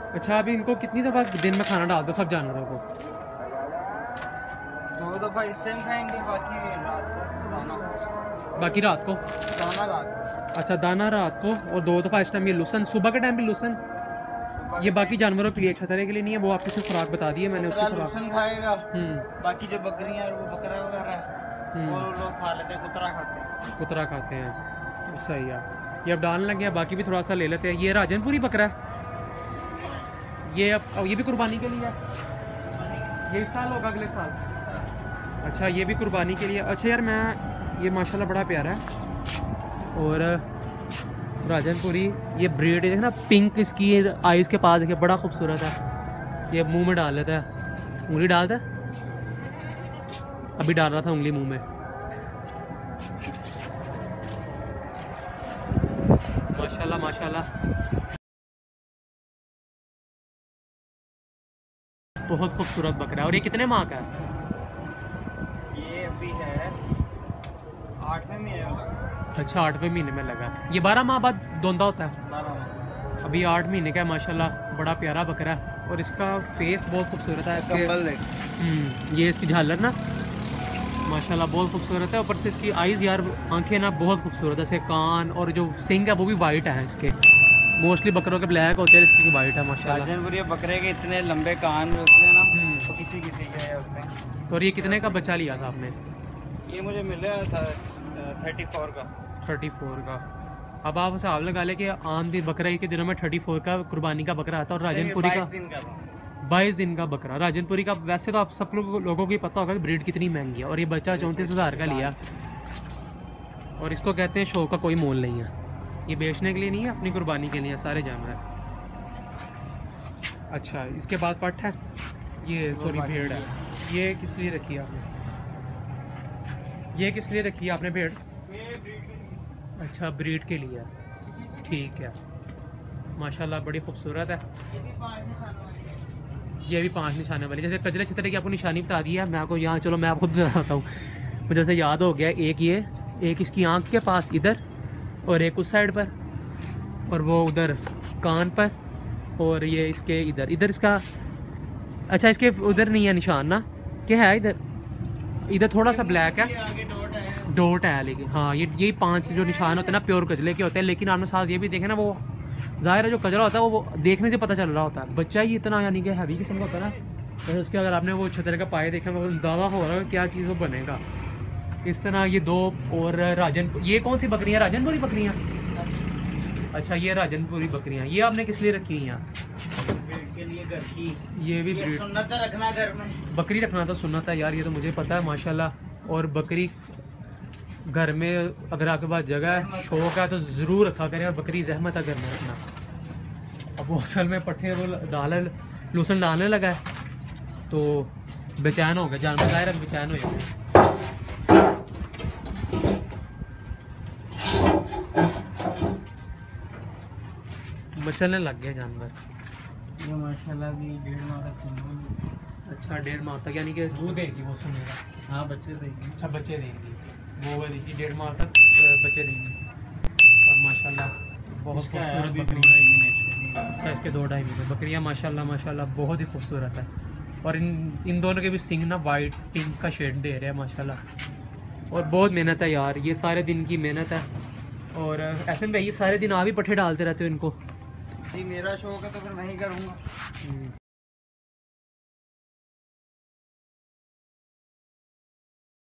अच्छा, अभी इनको कितनी दफ़ा दिन में खाना डाल दो सब जानवरों को? 2 दफ़ा इस टाइम खाएंगे, बाकी रात को दाना। बाकी रात को दाना रात को। अच्छा, दाना रात को, और 2 दफ़ा इस टाइम ये लुसन, सुबह के टाइम भी लुसन। ये बाकी जानवरों के लिए, छतरे के लिए नहीं है, वो आपकी सिर्फ खुराक बता दी है मैंने उसकी खुराक। लुसन खाएगा। बाकी जो बकरियां और वो बकरा वगैरह वो लोग खा लेते हैं, कुतरा खाते हैं। सही है। ये अब डालने लगे हैं, बाकी भी थोड़ा सा ले लेते हैं। ये राजनपुरी बकरा है, ये अब ये भी कुर्बानी के लिए है। ये इस साल होगा, अगले साल? अच्छा, ये भी कुर्बानी के लिए। अच्छा यार, मैं ये माशाल्लाह बड़ा प्यारा है। और राजनपुरी ये ब्रीड है ना, पिंक इसकी आइज़ के पास देखिए, बड़ा खूबसूरत है। ये मुंह में डाल लेता है, उंगली डालता है, अभी डाल रहा था उंगली मुंह में। माशाल्लाह माशाल्लाह, बहुत खूबसूरत बकरा है। और ये कितने माह का है? ये अभी है 8वें महीने में लगा। अच्छा, 8वें महीने में लगा। ये 12 माह बाद दोंदा होता है? 12 माह। अभी 8 महीने का है माशाल्लाह, बड़ा प्यारा बकरा है। और इसका फेस बहुत खूबसूरत है। इसके ये इसकी झालर ना माशाल्लाह बहुत खूबसूरत है। ऊपर से इसकी आइज़ यार, आंखें ना बहुत खूबसूरत है। इसके कान और जो सिंग है वो भी वाइट है इसके। मोस्टली बकरों के ब्लैक होते हैं, इसकी वाइट है माशाल्लाह। राजनपुरी बकरे के इतने लंबे कान होते हैं ना, तो किसी किसी के होते हैं। तो और ये कितने का बच्चा लिया था आपने? ये मुझे मिला था 34 का। 34 का। अब आप हिसाब लगा ले कि आम दिन बकरा के दिनों में 34 का कुर्बानी का बकरा आता है, और राजनपुरी का 22 दिन का बकरा। राजनपुरी का वैसे तो आप सब लोगों को ही पता होगा कि ब्रीड कितनी महंगी है। और ये बच्चा 34,000 का लिया, और इसको कहते हैं शो का कोई मोल नहीं है। ये बेचने के लिए नहीं है, अपनी कुर्बानी के लिए सारे जानवर। अच्छा, इसके बाद पट्ट है, ये सॉरी भेड़ है। ये किस लिए रखी है आपने? ये किस लिए रखी है आपने भेड़? अच्छा, ब्रीड के लिए, ठीक है। माशाल्लाह बड़ी खूबसूरत है। ये भी 5 निशाने वाली, जैसे कजले छतरे की आपको निशानी बता दी है। मैं आपको यहाँ, चलो मैं आपको बताता हूँ, मुझे जैसे याद हो गया। एक ये, एक इसकी आँख के पास इधर, और एक उस साइड पर, और वो उधर कान पर, और ये इसके इधर इसका। अच्छा, इसके उधर नहीं है निशान ना, क्या है इधर थोड़ा सा ब्लैक है, डॉट है। लेकिन हाँ, ये 5 जो निशान होते हैं ना, प्योर कजले के होते हैं। लेकिन आपने साथ ये भी देखे ना, वो ज़ाहिर है जो कजरा होता है वो देखने से पता चल रहा होता है। बच्चा ही इतना यानी कि हैवी किस्म का होता है ना, तो उसके अगर आपने वो छतरे का पाए देखा, वो दावा हो रहा है क्या चीज़ वो बनेगा। इस तरह ये 2 और ये कौन सी बकरियाँ? राजनपुरी बकरियाँ। अच्छा, ये राजनपुरी बकरियाँ, ये आपने किस लिए रखी हैं यहाँ? के लिए घर की। ये भी सुन्नत है रखना घर में। बकरी रखना तो सुन्नत है यार, ये तो मुझे पता है माशाल्लाह। और बकरी घर में अगर आपके पास जगह है, शौक है, तो ज़रूर रखा करें। और बकरी रहमत है घर में रखना। अब वो असल में पट्टे वो लूसन डालने लगा है, तो बेचैन हो गया जानवर, ज़ाहिर है बेचैन हो गया। मचलने लग गए जानवर। ये माशाल्लाह भी 1.5 माह तक। अच्छा, 1.5 माह तक, यानी कि दूध देगी वो, सुनेगा। हाँ, बच्चे देंगे। अच्छा, बच्चे देंगी वो, देखिए 1.5 माह तक बच्चे देंगी। और माशाल्लाह बहुत खूबसूरत बकरी। अच्छा, इसके 2-2.5 महीने बकरियाँ माशाल्लाह माशाल्लाह बहुत ही खूबसूरत है। और इन दोनों के भी सिंग ना वाइट पिंक का शेड दे रहे हैं माशाल्लाह। और बहुत मेहनत है यार, ये सारे दिन की मेहनत है। और ऐसे में ये सारे दिन आप ही पट्ठे डालते रहते हो इनको? जी, मेरा शौक है तो फिर मैं ही करूँगा।